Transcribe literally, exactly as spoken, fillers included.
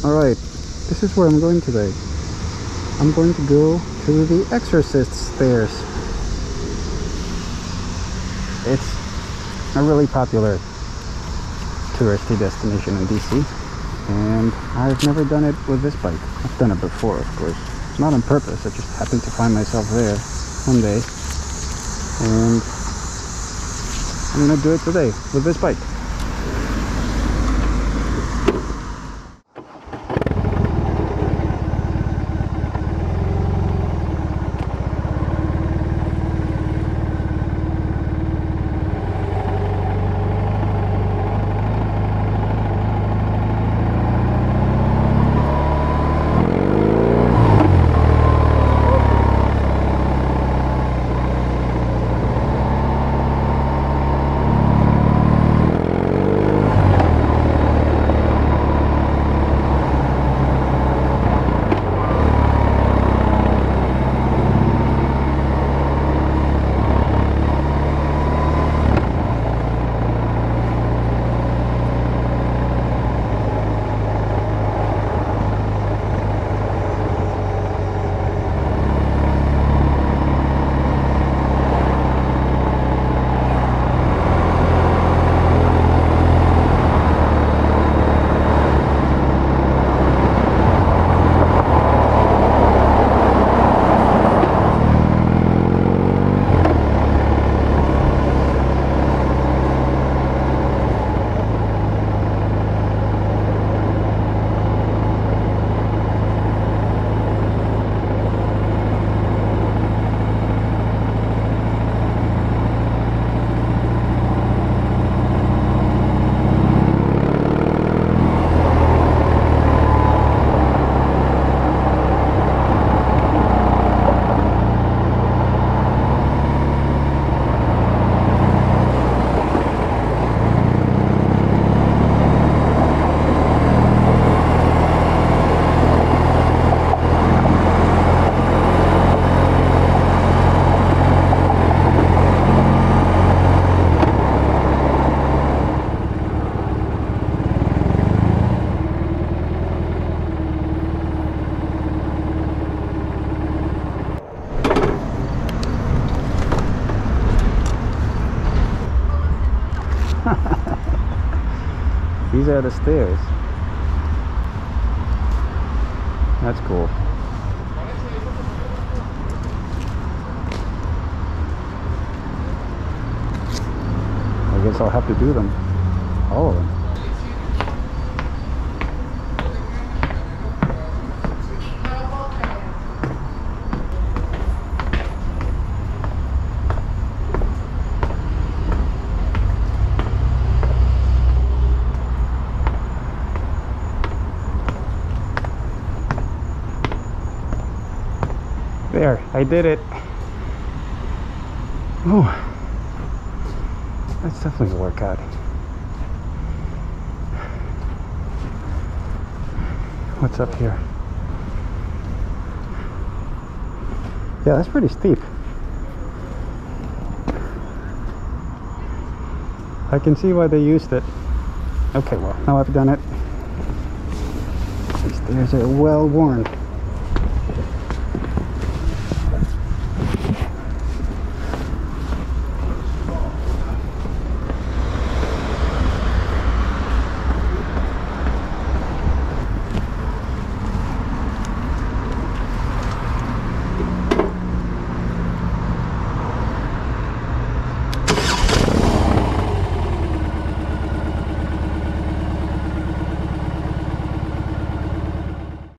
Alright, this is where I'm going today. I'm going to go to the Exorcist stairs. It's a really popular touristy destination in D C, and I've never done it with this bike. I've done it before, of course. Not on purpose, I just happened to find myself there one day, and I'm gonna do it today with this bike. These are the stairs. That's cool. I guess I'll have to do them. All of them. There, I did it. Oh, that's definitely a workout. What's up here? Yeah, that's pretty steep. I can see why they used it. Okay, well, now I've done it. These stairs are well worn.